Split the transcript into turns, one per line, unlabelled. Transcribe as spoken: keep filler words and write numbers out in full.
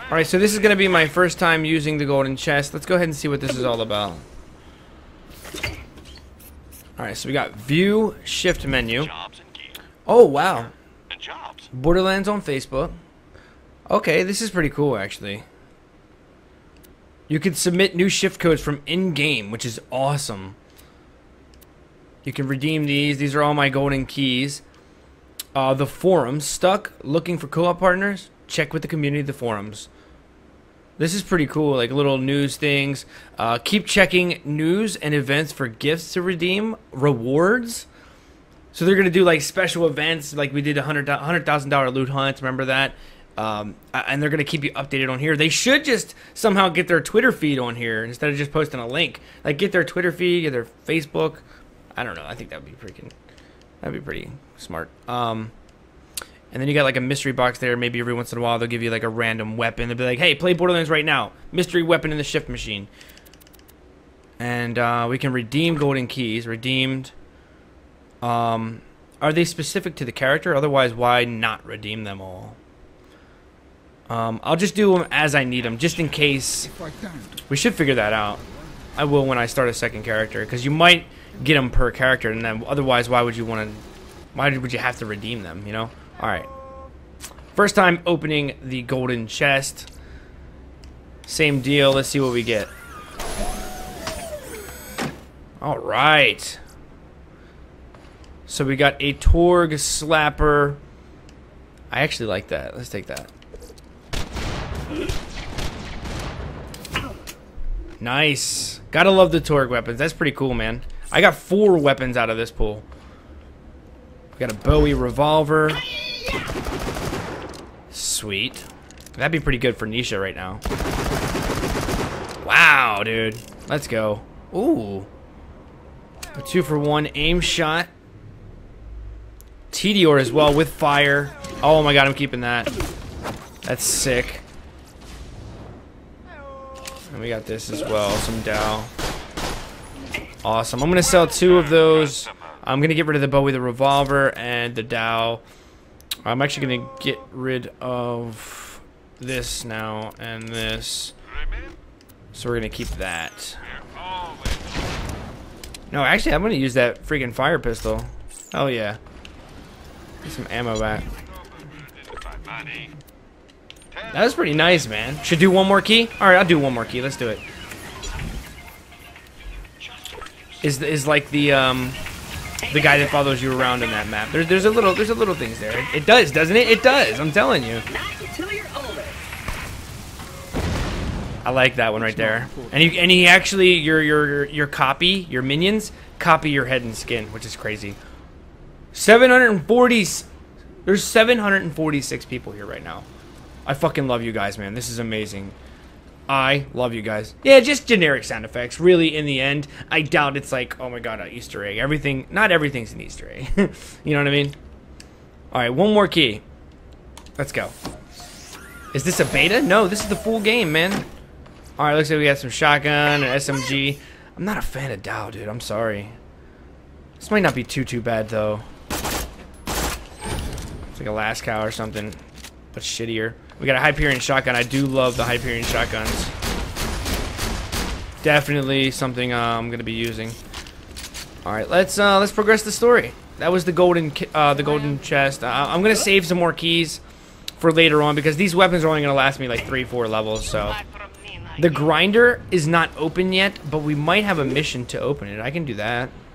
Alright, so this is going to be my first time using the golden chest. Let's go ahead and see what this is all about. Alright, so we got view, shift menu. Oh, wow. Borderlands on Facebook. Okay, this is pretty cool, actually. You can submit new shift codes from in-game, which is awesome. You can redeem these. These are all my golden keys. Uh, the forums. Stuck looking for co-op partners? Check with the community of the forums. This is pretty cool, like little news things. Uh, keep checking news and events for gifts to redeem. Rewards. So they're going to do like special events, like we did a one hundred thousand dollar loot hunt. Remember that? Um, and they're going to keep you updated on here. They should just somehow get their Twitter feed on here instead of just posting a link. Like get their Twitter feed, get their Facebook. I don't know. I think that would be freaking, that'd be pretty smart. Um, and then you got like a mystery box there. Maybe every once in a while they'll give you like a random weapon. They'll be like, hey, play Borderlands right now. Mystery weapon in the shift machine. And uh, we can redeem golden keys. Redeemed. Um, are they specific to the character? Otherwise, why not redeem them all? Um, I'll just do them as I need them, just in case. We should figure that out. I will when I start a second character, because you might get them per character, and then otherwise, why would you want to? Why would you have to redeem them? You know. All right. First time opening the golden chest. Same deal. Let's see what we get. All right. So we got a Torgue Slapper. I actually like that. Let's take that. Nice. Gotta love the Torgue weapons. That's pretty cool, man. I got four weapons out of this pool. We got a Bowie revolver. Sweet. That'd be pretty good for Nisha right now. Wow, dude. Let's go. Ooh. A two for one aim shot. Tediore as well with fire. Oh my god, I'm keeping that. That's sick. And we got this as well, some Dow. Awesome. I'm gonna sell two of those. I'm gonna get rid of the Bowie, the revolver, and the Dow. I'm actually gonna get rid of this now and this. So we're gonna keep that. No, actually, I'm gonna use that freaking fire pistol. Oh yeah. Get some ammo back. That was pretty nice, man. Should do one more key? Alright, I'll do one more key. Let's do it. Is is like the um the guy that follows you around in that map. There's there's a little there's a little things there. It, it does, doesn't it? It does. I'm telling you. I like that one right there. And you and he actually your your your copy, your minions copy your head and skin, which is crazy. seven hundred forty. There's seven hundred forty-six people here right now. I fucking love you guys, man. This is amazing. I love you guys. Yeah, just generic sound effects. Really, in the end, I doubt it's like, oh my god, an Easter egg. Everything, not everything's an Easter egg. You know what I mean? All right, one more key. Let's go. Is this a beta? No, this is the full game, man. All right, looks like we got some shotgun, an S M G. I'm not a fan of Dow, dude. I'm sorry. This might not be too, too bad, though. It's like a Lascow or something, but shittier. We got a Hyperion shotgun. I do love the Hyperion shotguns. Definitely something uh, I'm gonna be using. All right, let's uh, let's progress the story. That was the golden uh, the golden chest. Uh, I'm gonna save some more keys for later on because these weapons are only gonna last me like three, four levels. So the grinder is not open yet, but we might have a mission to open it. I can do that.